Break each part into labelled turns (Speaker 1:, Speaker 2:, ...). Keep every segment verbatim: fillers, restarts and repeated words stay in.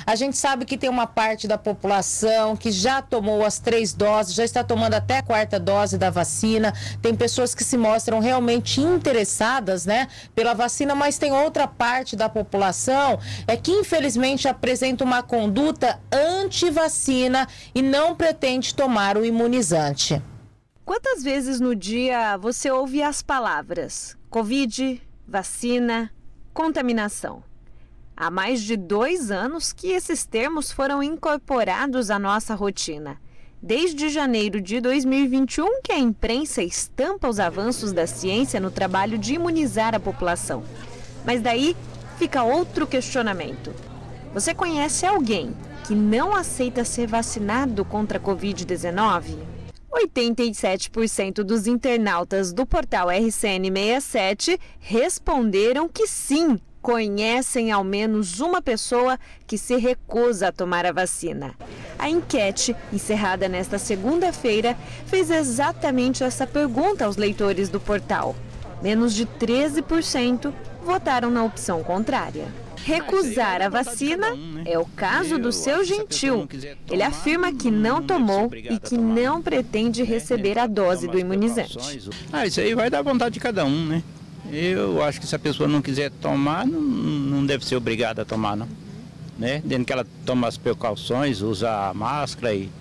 Speaker 1: A gente sabe que tem uma parte da população que já tomou as três doses, já está tomando até a quarta dose da vacina. Tem pessoas que se mostram realmente interessadas, né, pela vacina, mas tem outra parte da população é que infelizmente apresenta uma conduta anti-vacina e não pretende tomar o imunizante.
Speaker 2: Quantas vezes no dia você ouve as palavras Covid, vacina, contaminação? Há mais de dois anos que esses termos foram incorporados à nossa rotina. Desde janeiro de dois mil e vinte e um que a imprensa estampa os avanços da ciência no trabalho de imunizar a população. Mas daí fica outro questionamento. Você conhece alguém que não aceita ser vacinado contra a Covid dezenove? oitenta e sete por cento dos internautas do portal R C N sessenta e sete responderam que sim, conhecem ao menos uma pessoa que se recusa a tomar a vacina. A enquete, encerrada nesta segunda-feira, fez exatamente essa pergunta aos leitores do portal. Menos de treze por cento votaram na opção contrária. Recusar a vacina é o caso do seu Gentil. Ele afirma que não tomou e que não pretende receber a dose do imunizante.
Speaker 3: Ah, isso aí vai dar vontade de cada um, né? Eu acho que se a pessoa não quiser tomar, não, não deve ser obrigada a tomar, não. Né? Dentro que ela toma as precauções, usa a máscara e,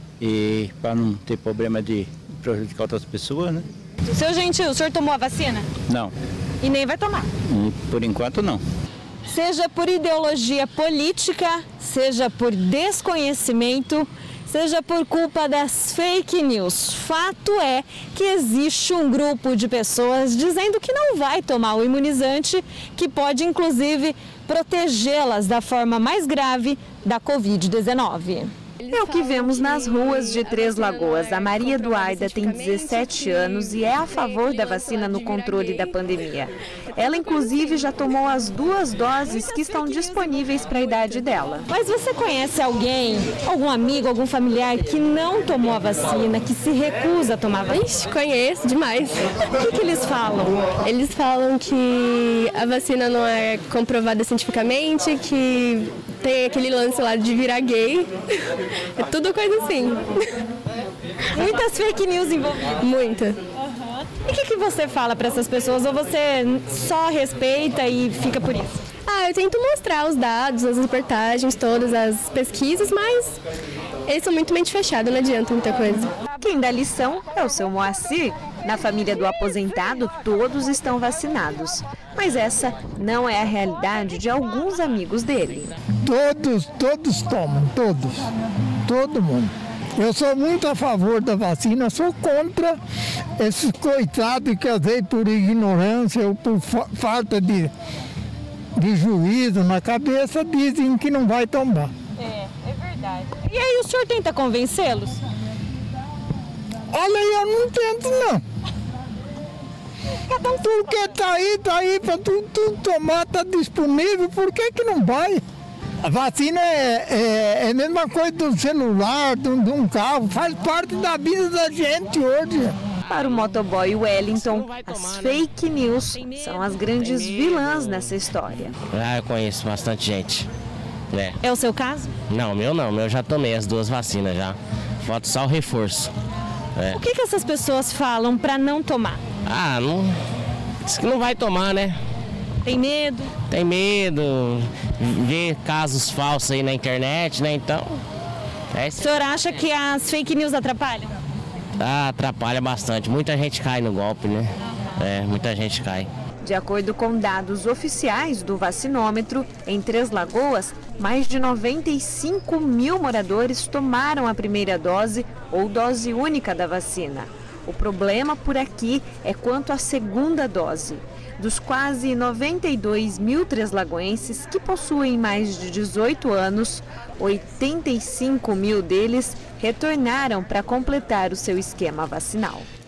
Speaker 3: e para não ter problema de prejudicar outras pessoas, né?
Speaker 2: Seu Gentil, o senhor tomou a vacina?
Speaker 3: Não.
Speaker 2: E nem vai tomar?
Speaker 3: Por enquanto, não.
Speaker 2: Seja por ideologia política, seja por desconhecimento, seja por culpa das fake news. Fato é que existe um grupo de pessoas dizendo que não vai tomar o imunizante, que pode inclusive protegê-las da forma mais grave da Covid dezenove. É o que vemos nas ruas de Três Lagoas. A Maria Eduarda tem dezessete anos e é a favor da vacina no controle da pandemia. Ela, inclusive, já tomou as duas doses que estão disponíveis para a idade dela. Mas você conhece alguém, algum amigo, algum familiar que não tomou a vacina, que se recusa a tomar a vacina?
Speaker 4: Ixi, conheço demais.
Speaker 2: O que, que eles falam?
Speaker 4: Eles falam que a vacina não é comprovada cientificamente, que tem aquele lance lá de virar gay. É tudo coisa assim.
Speaker 2: Muitas fake news envolvidas.
Speaker 4: Muita.
Speaker 2: Uhum. E o que, que você fala para essas pessoas? Ou você só respeita e fica por isso?
Speaker 4: Ah, eu tento mostrar os dados, as reportagens, todas as pesquisas, mas eles são muito mente fechada, não adianta muita coisa.
Speaker 2: Quem dá lição é o seu Moacir. Na família do aposentado, todos estão vacinados. Mas essa não é a realidade de alguns amigos dele.
Speaker 5: Todos, todos tomam, todos, todo mundo. Eu sou muito a favor da vacina, sou contra esses coitados que às vezes por ignorância ou por fa falta de, de juízo na cabeça dizem que não vai tomar.
Speaker 2: É, é verdade. E aí o senhor tenta convencê-los?
Speaker 5: Olha, eu não tento não. Porque tá aí, tá aí para tu, tu tomar, tá disponível, por que que não vai? A vacina é, é, é a mesma coisa do celular, de um, de um carro, faz parte da vida da gente hoje.
Speaker 2: Para o motoboy Wellington, as fake news são as grandes vilãs nessa história.
Speaker 6: Ah, eu conheço bastante gente. É.
Speaker 2: É o seu caso?
Speaker 6: Não, meu não, meu já tomei as duas vacinas já. Falta só o reforço. É.
Speaker 2: O que, que essas pessoas falam para não tomar?
Speaker 6: Ah, não. Diz que não vai tomar, né?
Speaker 2: Tem medo?
Speaker 6: Tem medo, ver casos falsos aí na internet, né? Então. É isso.
Speaker 2: O senhor acha que as fake news atrapalham?
Speaker 6: Ah, atrapalha bastante. Muita gente cai no golpe, né? É, muita gente cai.
Speaker 2: De acordo com dados oficiais do vacinômetro, em Três Lagoas, mais de noventa e cinco mil moradores tomaram a primeira dose ou dose única da vacina. O problema por aqui é quanto à segunda dose. Dos quase noventa e dois mil treslagoenses que possuem mais de dezoito anos, oitenta e cinco mil deles retornaram para completar o seu esquema vacinal.